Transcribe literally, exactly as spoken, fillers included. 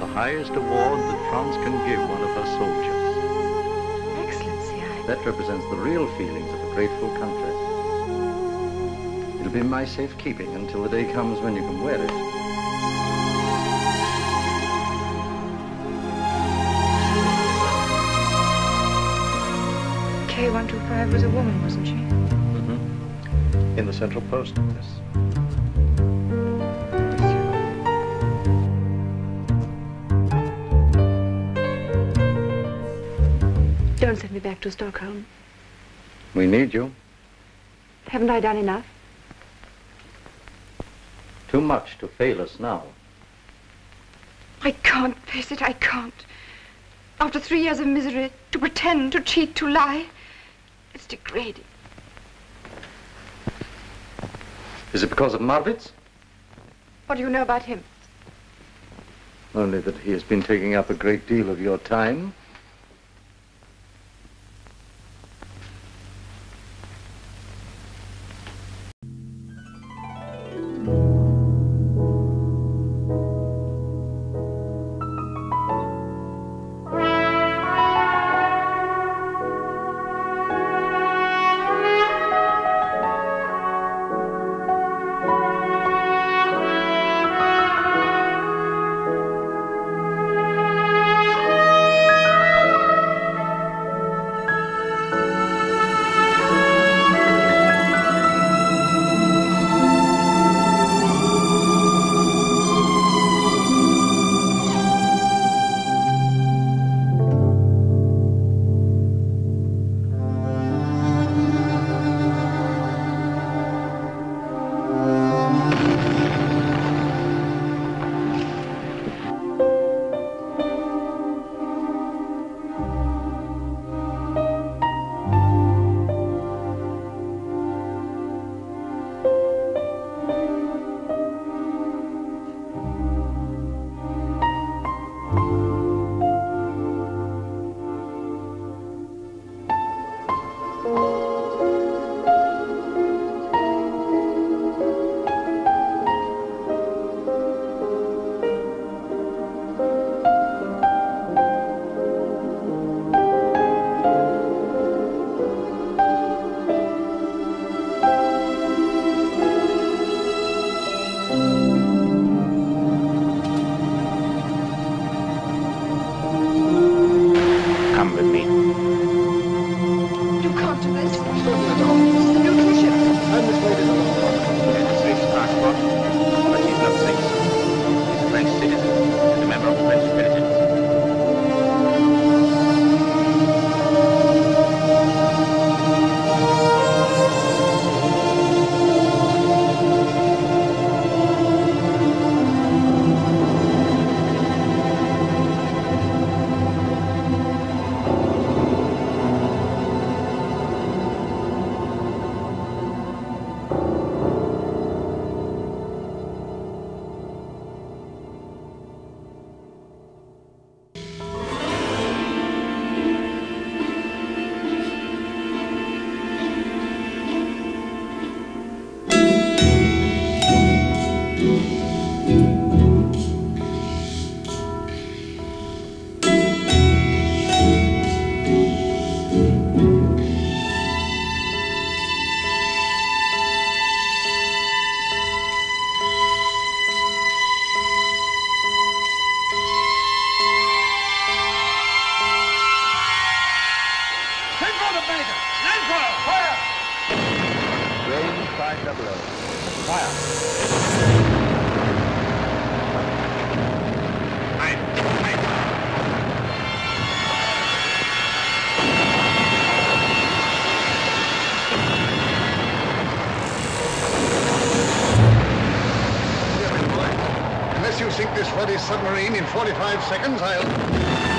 highest award that France can give one of her soldiers. Excellency, I... That represents the real feelings of a grateful country. It'll be in my safekeeping until the day comes when you can wear it. K one two five was a woman, wasn't she? Mm-hmm. In the Central Post, yes. Don't send me back to Stockholm. We need you. Haven't I done enough? Too much to fail us now. I can't face it, I can't. After three years of misery, to pretend, to cheat, to lie, it's degrading. Is it because of Marwitz? What do you know about him? Only that he has been taking up a great deal of your time. Unless you sink this bloody submarine in forty-five seconds, I'll...